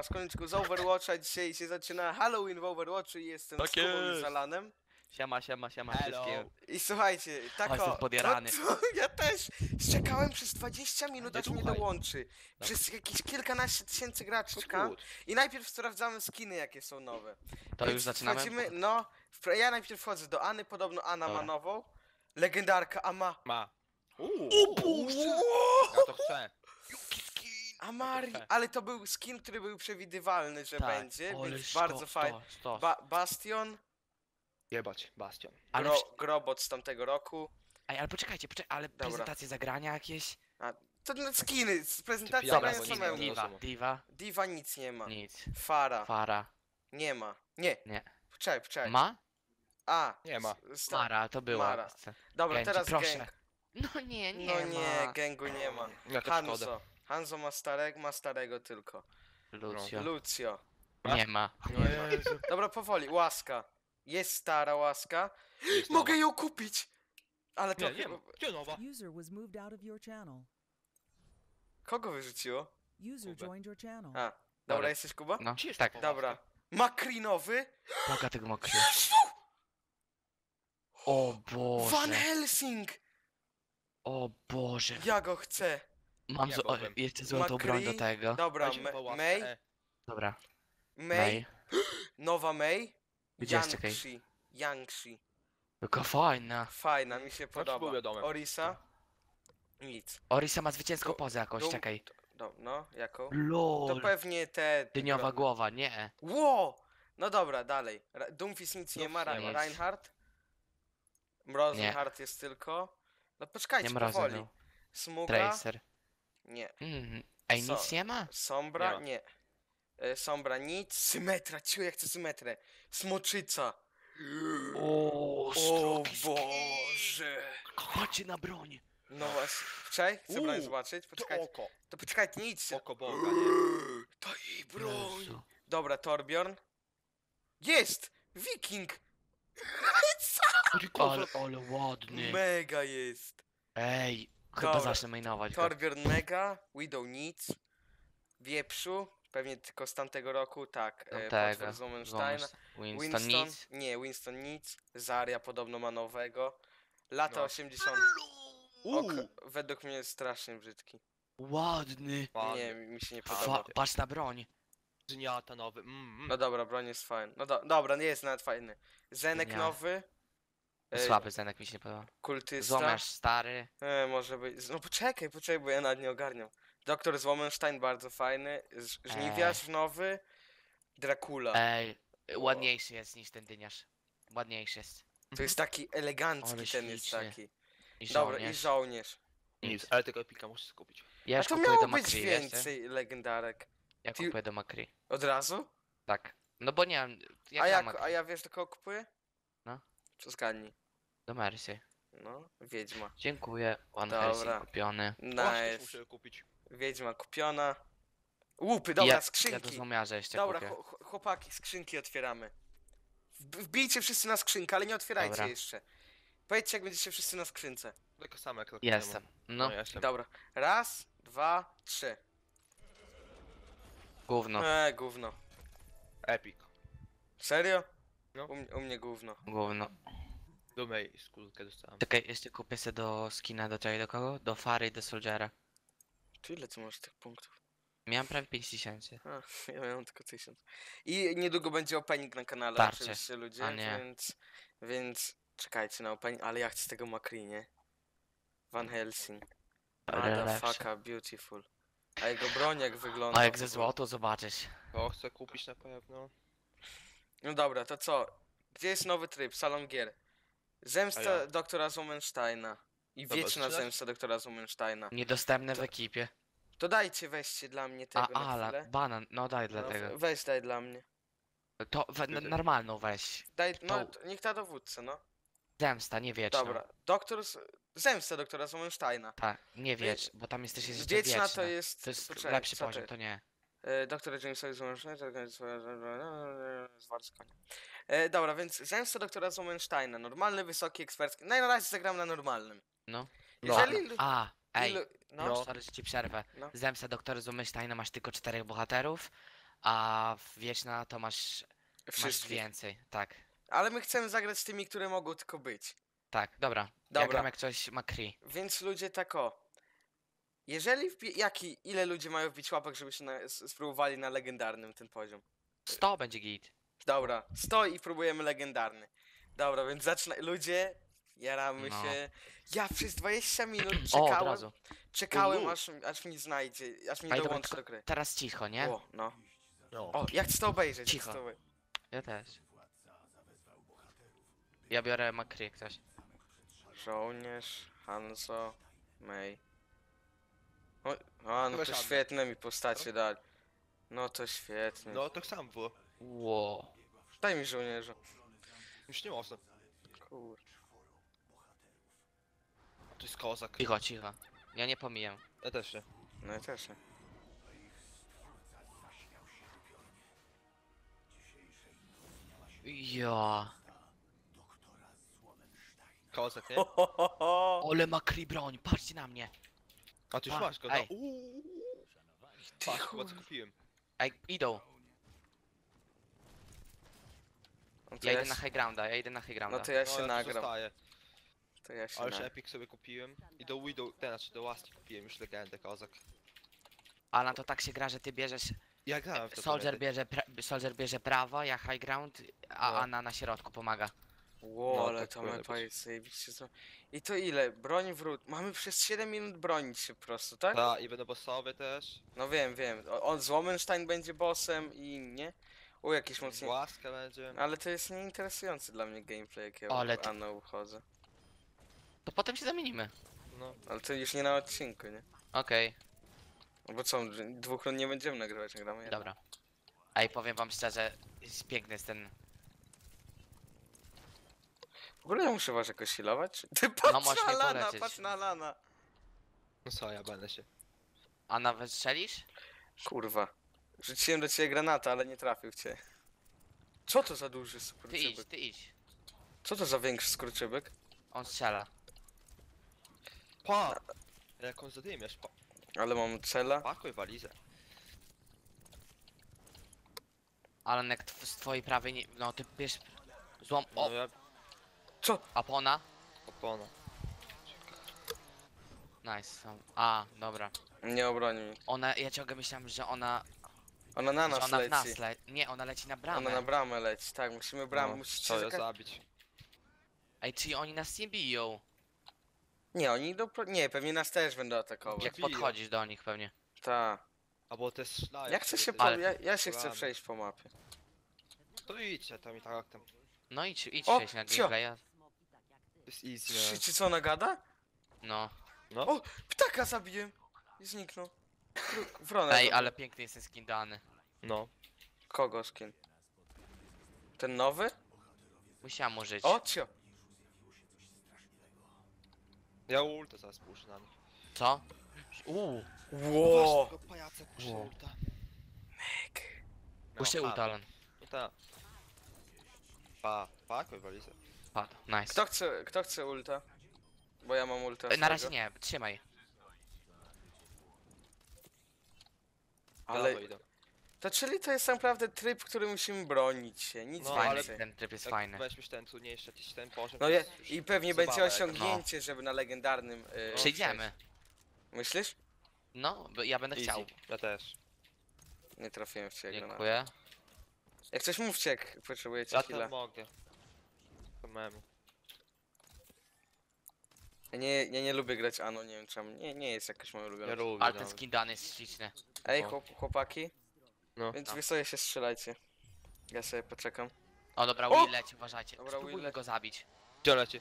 siema, skądniczku z Overwatcha, dzisiaj się zaczyna Halloween w Overwatchu i jestem Tak z Kubą i jest. z Alanem. Siema wszystkim. I słuchajcie, tak O, jestem podjarany. ja też czekałem przez 20 minut, Nie aż mnie słuchaj. dołączy. Przez jakieś kilkanaście tysięcy graczy czekałem. I najpierw sprawdzamy skiny, jakie są nowe. To Więc już zaczynamy? Wchodzimy, no, ja najpierw wchodzę do Any, podobno Anna ma Dobra. nową. Legendarka, a ma... Ma. O Boże! Ja to chcę. Amari, ale to był skin, który był przewidywalny, że Tak. będzie, Ole, więc bardzo fajny. Bastion, Jebać, Bastion. Ale Grobot z tamtego roku. Ej, ale poczekajcie, ale prezentacje zagrania jakieś? To skiny, z prezentacji Dobra, grają bo nie samemu. wiem. Diva, Nic nie ma. nic. Fara, Fara, nie ma. Nie, nie. poczekaj. Ma? Nie ma. Mara, to była. Mara. Dobra, Genji, teraz proszę. gang. No nie No nie, ma. gangu nie ma. Ja to szkoda. Hanzo. Hanzo ma starego tylko. Lucio. Lucio. Nie ma. Nie ma. Dobra, powoli, łaska. Jest stara łaska. Jest Mogę nowa. ją kupić! Ale to Nie, nie ma. Gdzie nowa? User was moved out of your channel. Kogo wyrzuciło? User Kubę. joined your channel. A, dobra, Dobra. jesteś Kuba? No, Gdzie jest tak. ta Dobra. Makrinowy? Boga tego mokry. O Boże. Van Helsing! O Boże. Ja go chcę. Mam Ja zo byłem. jeszcze złotą broń do tego. Dobra, Weźmy po łaskę, May. Dobra. May. Nowa May. Gdzie jest, czekaj? Yangshi. Yangshi. Jaka fajna. Fajna, mi się podoba. był wiadomo. Orisa? Nic. Orisa ma zwycięską Du- pozę jakąś, Dum- czekaj. No, jaką? To LOL. pewnie te... Dyniowa drobne. głowa, nie. Ło! No dobra, dalej. Doomfist nic nie ma, Doomfist nie ma. Reinhardt. Mrozenhardt jest tylko. No poczekajcie, Nie mrozę powoli. był. Smuga? Tracer. Nie. Ej, Co? nic nie ma? Sombra? Nie Nie. Sombra nic. Symetra, ciu, ja chcę symetrę. Smoczyca. O, O Boże. Chodźcie na broń. No właśnie. Czekaj, chcę broń Uuu, zobaczyć. To Poczekajcie. oko. To poczekajcie, nie idźcie. Oko Boga, nie? To jej broń. Jezu. Dobra, Torbjorn. Jest! Wiking! Ale ładny. Mega jest. Ej, chyba Dobra. zacznę mainować go. Torbjorn mega, Widow nic. Wieprzu, pewnie tylko z tamtego roku, tak. Potwór z Wolfensteina. Winston nic. Nie, Winston nic. Zarya podobno ma nowego. Lata No. 80. Według mnie jest strasznie brzydki. Ładny. Nie, mi się nie podoba. Patrz na broń. Zniata nowy. No dobra, broń jest fajna. No dobra, nie jest nawet fajny. Zenek Nie. nowy. Słaby zenek mi się nie podoba. Kultysta. Złomiarz stary. Może być. No poczekaj, bo ja nawet nie ogarniam. Doktor z Wolfenstein bardzo fajny. Żniwiarz nowy. Dracula. Ej, ładniejszy jest niż ten dyniarz. Ładniejszy jest. To jest taki elegancki, Ale ten jest śliczny. taki. I Dobra, i żołnierz. żołnierz. Nic, ale tego epika muszę sobie kupić. Ja A już to kupuję miało do być Makri, wiesz, więcej legendarek. Ja Ty- kupuję do Makri. Od razu? Tak. No bo nie wiem, A ja wiesz do kogo kupuję? No. Co zgadnij? Do Mercy. No, Wiedźma. Dziękuję. One Dobra. Helsing kupiony. Właśnie Nice. muszę je kupić. Wiedźma kupiona. Łupy, dobra, Ja do skrzynki. złomiarza jeszcze Dobra, kupię. chłopaki, skrzynki otwieramy. Wbijcie wszyscy na skrzynkę, ale nie otwierajcie Dobra. jeszcze. Powiedzcie, jak będziecie wszyscy na skrzynce. Tylko same jak rok Jestem. temu. No, jestem. Dobra, raz, dwa, trzy. gówno. Gówno. Epic. Serio? No. U mnie gówno. Gówno. Dumej i skórkę dostałem. Czekaj, jeszcze kupię sobie do skina do kogo? Do Fary i do Soldiera. Ty ile ty masz tych punktów? Miałem prawie 5000. A, ja miałem tylko 1000. I niedługo będzie opening na kanale, Tarcze. oczywiście ludzie, A nie. więc czekajcie na opening, ale ja chcę tego Makri, nie? Van Helsing. Ale Motherfucker, beautiful. A jego broń jak wygląda. A jak ze złoto zobaczysz. To chcę kupić na pewno. No dobra, to co? Gdzie jest nowy tryb? Salon gier. Zemsta A ja. doktora Wolfensteina. I Dobra, wieczna strzelać? zemsta doktora Wolfensteina. Niedostępne w To- ekipie. To dajcie, weźcie dla mnie tego na Ala, chwilę. banan, no daj No, dlatego. weź daj dla mnie. To normalną weź. Daj, no To- niech ta dowódcę, no. Zemsta, nie wieczną. Dobra, zemsta doktora Wolfensteina. Tak, nie wiecz, bo tam jesteś jeszcze Wieczna wieczna. to jest... To jest poczekaj, lepszy co poziom, to nie. Doktor Jamesowi Wolfensteina, dobra, więc zemsta doktora Wolfensteina. Normalny, wysoki, ekspercki. No i na razie zagram na normalnym. No. Jeżeli... Ej, No, sorry, że ci przerwę. No. Zemsta doktora Zumysztajna masz tylko 4 bohaterów, A w Wieczna to masz Wszystkich. więcej. Tak, Ale my chcemy zagrać z tymi, które mogą tylko być. tak, dobra. Ja Dobra. gram jak coś McCree. Więc ludzie tak o. Jeżeli ile ludzie mają wbić łapek, żeby się spróbowali na legendarnym ten poziom? 100 będzie git. Dobra, 100 i próbujemy legendarny. Dobra, więc zacznę. Ludzie, jaramy No. się. Ja przez 20 minut O, od czekałem, razu. czekałem aż mi znajdzie, aż mi Ej, dobra, dołączy tylko do gry. teraz cicho, nie? O, no. No. O, jak chcę to obejrzeć? Cicho. Jak chcę to Ja też. Ja biorę McCree jak coś. Żołnierz, Hanzo, May. O, a, no Weź to Annę. świetne mi postacie dali. No to świetnie. No, tak samo było. Wow. Daj mi żołnierza. Już nie można. Kur... To jest kozak. Cicho, cicho. Ja nie pomijam. Ja też nie. No ja też nie. Ja. Kozak, nie? Ole McCree broń, patrzcie na mnie. A ty już Pa, masz go, no. ej. Patrz, chyba co kupiłem. Ej, idą. No to Ja ja idę na się, high grounda, ja idę na high grounda. no to ja No, się ja tu nagram. zostaję. To ja się Ale już nagram. Epic sobie kupiłem. I do Widow, znaczy do Łaski kupiłem już legendę kozak. Alan, to tak się gra, że ty bierzesz... Ja grałem w to. Soldier pamiętaj. Soldier bierze prawo, ja high ground, a No. Anna na środku pomaga. Ło, No, ale tak to powinno mapa być. jest zajebiście co. I to ile? Broń wrót. Mamy przez 7 minut bronić się po prostu, tak? Ta, i będą bossowie też. No wiem, wiem. On z Womenstein będzie bossem i nie? O, jakieś mocniej. Łaska będzie. Ale to jest nieinteresujący dla mnie gameplay, jak ja Ale w ty- Anno uchodzę. To potem się zamienimy. No. Ale to już nie na odcinku, nie? Okej, No bo co, 2 rund nie będziemy nagrywać, nagramy jedno. dobra. Ej, powiem wam szczerze, jest piękny jest ten... W ogóle ja muszę was jakoś healować? Ty patrz możesz na mnie Lana, polecieć. patrz na Lana. No co, ja będę się. Anna, wystrzelisz? Kurwa. Rzuciłem do ciebie granata, ale nie trafił w cię. Co to za duży Ty idź, skurczybek? ty idź. Co to za większy skurczybek? On strzela. Pa! Jak on zadymiesz, pa. Ale mam cela. Pakuj walizę. Alan, jak z twojej prawej nie... No, ty bierz... Złom... No O, ja... Co? Apona? Opona. Nice. A, dobra. Nie obroni mnie. Ona, ja ciągle myślałem, że ona... Ona na że nas ona w nas leci. Nie, ona leci na bramę. Ona na bramę leci, tak, musimy bramę, No, musicie co, ja zabić. Ej, czyli oni nas nie biją? Nie, oni idą Nie, pewnie nas też będą atakować. Jak biją. podchodzisz do nich pewnie. Ta. Albo te szlaje. Ja chcę się Ale- ja się chcę Kolamy. przejść po mapie. To idźcie tam i tak tam. No idź O, przejść na cio. gameplaya. To jest easy. Słyszycie co ona gada? No. No. O, ptaka zabiłem! I zniknął. Wronę Ej, zabiłem. ale piękny jest ten skin dany. No. Kogo skin? Ten nowy? Musiałam użyć. O, cio! Ja ulta zaraz puszczę na nich. Co? Ło! Tego pajaca puszczę Wow. ulta. Puszczę Miał ult, Alan. No tak. Pa, pakuj walizę. Padł, nice. Kto chce ulta? Bo ja mam ulta. Na razie swojego. nie, trzymaj. Ale Dawaj, idę. to czyli to jest naprawdę tryb, który musimy bronić się, nic No, Fajny, więcej. ten tryb jest Jak fajny. weźmiesz ten trudniejszy jakiś ten poziom. No to je, jest już i pewnie zabawa będzie jakaś. osiągnięcie, żeby na legendarnym. Przejdziemy. przejść. Myślisz? No, bo ja będę Easy. chciał. Ja też. Nie trafiłem w ciebie. Dziękuję. Jak coś mówcie, jak potrzebujecie Ja chwilę. to mogę. Samemu. Ja nie lubię grać Ano, nie wiem czemu. Nie jest jakoś moje ulubione. Ja lubię Ale ten nawet. skin dany jest śliczny. Ej, O. chłopaki, No. więc No. wy sobie się strzelajcie. Ja sobie poczekam. O dobra, O! Will leci, uważajcie. Dobra, Spróbujmy Will leci. go zabić. Gdzie leci?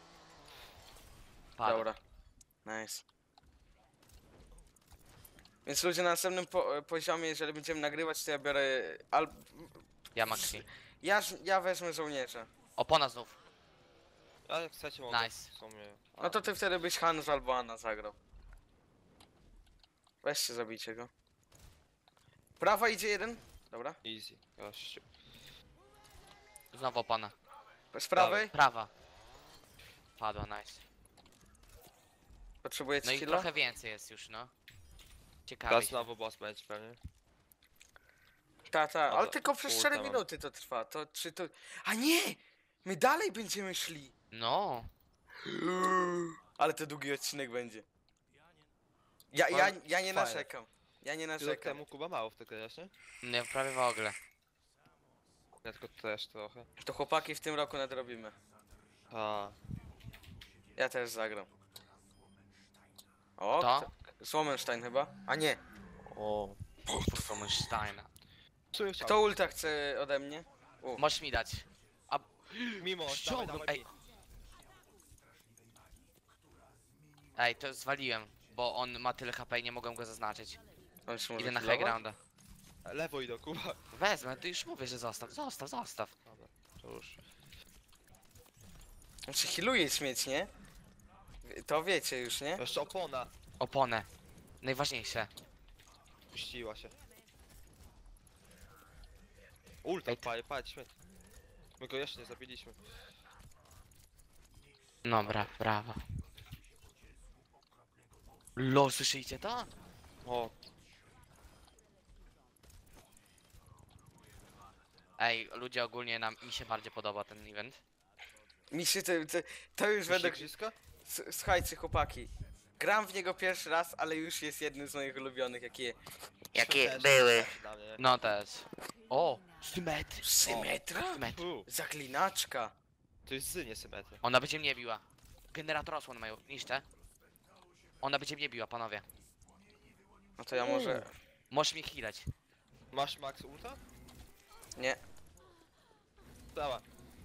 Padł. Dobra. Nice. Więc ludzie na następnym poziomie, jeżeli będziemy nagrywać, to ja biorę... Ja Maxi. Ja wezmę żołnierza. Opona znów. Ja jak chcecie mogę. Nice. W sumie. No to ty wtedy byś Hans albo Anna zagrał. Weźcie, zabijcie go. Prawa idzie jeden. Dobra. Easy. Gościu. Znowu opona. Z prawej. Prawa. Padła, nice. Potrzebujecie No i killa? trochę więcej jest już, no. Teraz Ciekawe. znowu boss będzie pewnie. Ta, ale Dobra, tylko przez ulta 4 mam. minuty to trwa. To czy to... A nie! My dalej będziemy szli. No. Ale to długi odcinek będzie. Ja Ale nie fajne. narzekam. Ja nie Rok narzekam. temu Kuba mało w to grałeś, nie? Nie, prawie w ogóle. Ja tylko też trochę. To chłopaki w tym roku nadrobimy. A, Ja też zagram. O, To? Słomenstein chyba? A nie. o. Steina. Czuję Kto ulta chce ode mnie? Możesz mi dać. Mimo, Ściągłem, ej. Ej, to zwaliłem, bo on ma tyle HP i nie mogłem go zaznaczyć. On się może Idę na high healować? grounda. Lewo idę, Kuba. Wezmę, to już mówię, że zostaw. To już. On się healuje śmieć, nie? To wiecie już, nie? Jeszcze opona. Oponę. Najważniejsze. Puściła się. Ulta, Ej, patrz, śmieć. My go jeszcze nie zabiliśmy. Dobra, brawo. Lo, słyszycie to? O, Ej, ludzie ogólnie mi się bardziej podoba ten event. Mi się to już według... igrzyska? Słuchajcie chłopaki. Gram w niego pierwszy raz, ale już jest jednym z moich ulubionych, Też, też dla mnie. No też. O, symetry. Symetra? Fu, Zaklinaczka. to jest nie symetria. Ona będzie mnie biła. Generator osłon mają, niszczę. Ona będzie mnie biła, panowie. No to ja może... Możesz mnie healać. Masz max ulta? Nie. Dała.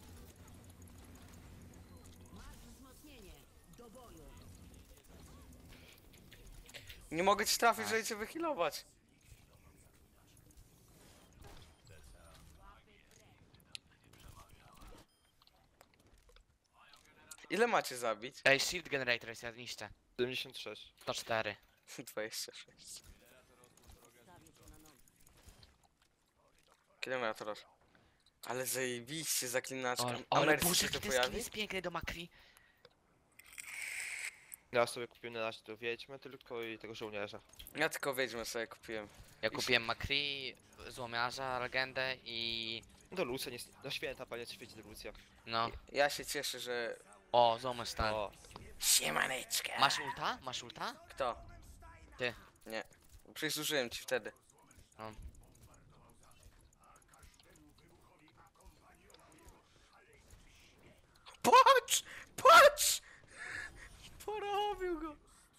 Nie mogę ci trafić, żeby cię wyhealować. Ile macie zabić? Ej, shield generator jest, ja niszczę. 76. 104. 26. Kilometrów. Ale zajebiście zaklinaczka. A Ale Mercy boże, się jaki to ten skin pojawi? jest piękny do Makri. Ja sobie kupiłem na razie to wiedźmy tylko i tego żołnierza. Ja tylko wiedźmę sobie kupiłem. Ja kupiłem Makri, złomiarza, legendę i... Do Lucia nie... Na święta panie świeci do Lucia. No. Ja się cieszę, że... O, złomiarz stan. O, Siemaneczka! Masz ulta? Masz ulta? Kto? Ty. Nie. Przecież zużyłem ci wtedy. No. Patrz! Patrz! Porobił go!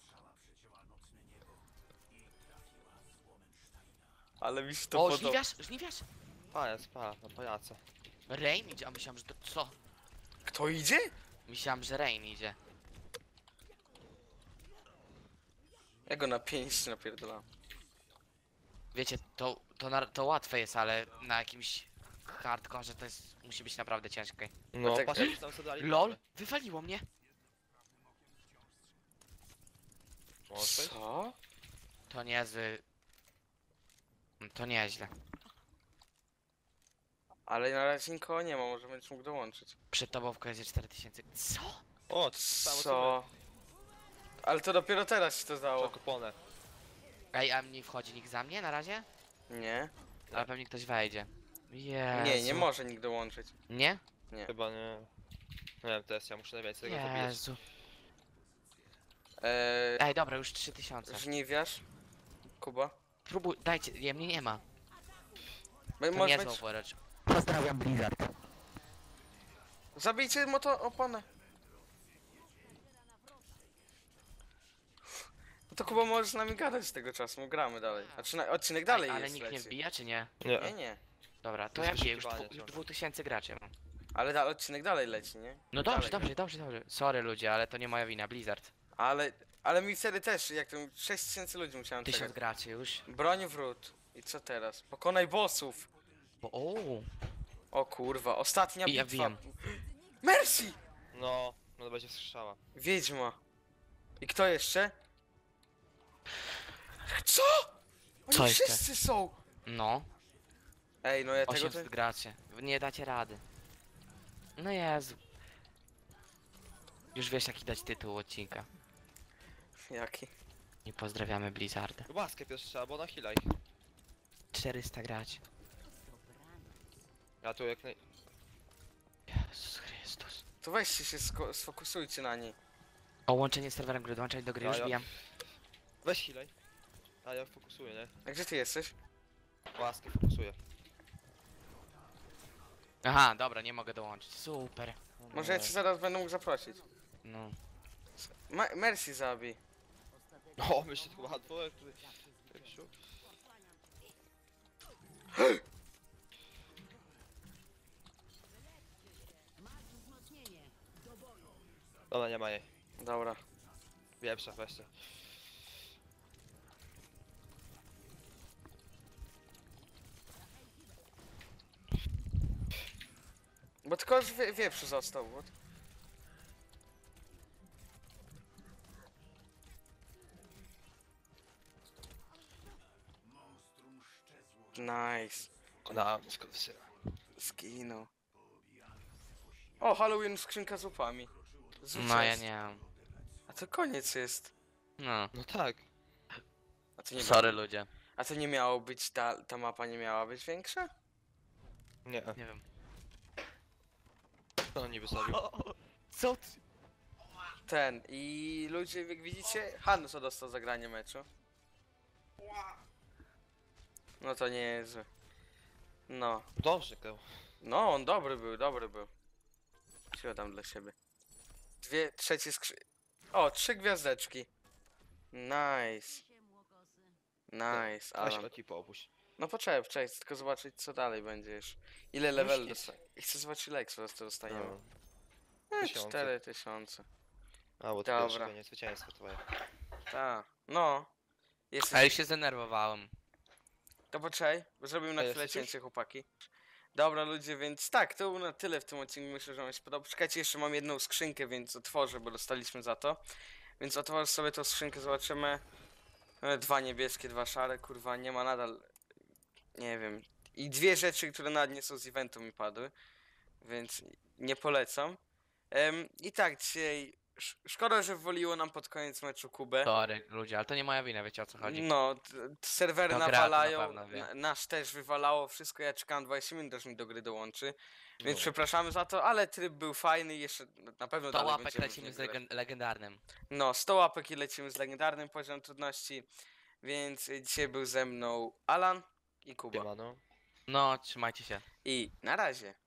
Ale mi się to O, podoba. żniwiarz? pajac, no pajaca. Rain idzie, a myślałem, że to co? Kto idzie? Myślałem, że Rain idzie. Ja go na 5 napierdolam. Wiecie, to łatwe jest, ale na jakimś hardkorze to jest, musi być naprawdę ciężkie. No, tak- patrz, jak tam sobie dali. LOL, wywaliło mnie. Możesz wejść? Co? To niezły... To nieźle. Ale na razie nikogo nie ma, może będziesz mógł dołączyć. Przed tobą w końcu 4000. Co? O, to samo Co? Ale to dopiero teraz się to Co? dało. Kuponę. Ej, a nie wchodzi nikt za mnie na razie? Nie? Ale pewnie ktoś wejdzie. Jezu. Nie może nikt dołączyć. Nie? Chyba nie. Nie wiem, teraz ja muszę najwięcej tego zabijać. Jezu. Eee, Ej, dobra, już 3000. żniwiarz? Kuba? Próbuj, dajcie, mnie nie ma. Bo To może nie być... złą worecz. Pozdrawiam Blizzard. Zabijcie oponę. No to Kuba możesz z nami gadać z tego czasu, my gramy dalej. Znaczy odcinek dalej Ale jest, nikt nie leci. wbija, czy nie? Nie. Nie. Dobra, to Jest ja biję, już wyszukiwanie ciągle. 2000 graczy mam. Ale odcinek dalej leci, nie? No Dalej. dobrze. Sorry ludzie, ale to nie moja wina, Blizzard. Ale mi wtedy też, jak to 6000 ludzi musiałem 1000 czekać. graczy już. Broń wrót. I co teraz? Pokonaj bossów. Bo, o, O kurwa, ostatnia I ja bitwa. wiem. Mercy! No, no to będzie słyszała. Wiedźma. I kto jeszcze? Co? Oni Co jeszcze? wszyscy są! no, Ej, no ja tego 800 to... graczy. Nie dacie rady. No Jezu. Już wiesz jaki dać tytuł odcinka. Jaki? I pozdrawiamy Blizzarda. Łaskę pierwszy trzeba, bo na healaj. 400 graczy. Ja tu jak naj... Jezus Chrystus. To weźcie się, sfokusujcie na niej. O, łączenie z serwerem gry, dołączać do gry, już Ja- bijam. Weź healaj. A ja fokusuję, nie? A gdzie ty jesteś? Łaskę fokusuję. Aha, dobra, nie mogę dołączyć. Super. Może ja cię zaraz będę mógł zaprosić. No. Mercy zabij. O, myślę, to łatwo, jak tutaj... Krzysiu. Dobra, nie ma jej. Dobra. Wieprza, weźcie. Bo tylko już wieprzu został, bo... Nice. Na, skurwysyna. Skinął. O, Halloween skrzynka z łupami. No ja nie mam. A to koniec jest. No. No tak. A to nie Sorry ludzie. A to nie miało być, ta mapa nie miała być większa? Nie, Nie wiem. to on nie wysadził. Co ty? I ludzie, jak widzicie, Hanus dostał zagranie meczu. No to nie jest złe. No. Dobrze, go. No, on dobry był. Siadam dla siebie. Dwie, trzecie O, 3 gwiazdeczki. Nice. Nice, Weź Alan. go ci opuść. No poczekaj, tylko zobaczyć co dalej będzie już. Ile level nic. dostaje. I chcę zobaczyć ile co dostaniemy. No. 4000. 4000. A, bo to Dobra. pierwsze nie zwycięstwo twoje. Tak. No. A Jesteś... już się zdenerwowałem. To poczekaj, bo zrobimy na A chwilę jesteś już? cięcie, chłopaki. Dobra ludzie, więc tak, to było na tyle w tym odcinku, myślę, że wam się podoba. Czekajcie, jeszcze mam jedną skrzynkę, więc otworzę, bo dostaliśmy za to. Więc otworzę sobie tą skrzynkę, zobaczymy. 2 niebieskie, 2 szare, kurwa, nie ma nadal... Nie wiem. I 2 rzeczy, które nawet nie są z eventu mi padły. Więc nie polecam. I tak, dzisiaj... Szkoda, że woliło nam pod koniec meczu Kubę. Sorry ludzie, ale to nie moja wina, wiecie o co chodzi. No, serwery No, gra to na nawalają, pewno wie. nasz też wywalało wszystko, ja czekałem 20 minut, aż mi do gry dołączy, więc No. przepraszamy za to, ale tryb był fajny i jeszcze na pewno To dalej łapek będziemy w lecimy z niego grać. legendarnym. No, 100 łapek i lecimy z legendarnym poziomem trudności, więc dzisiaj był ze mną Alan i Kuba. Siemano. No, trzymajcie się. I na razie.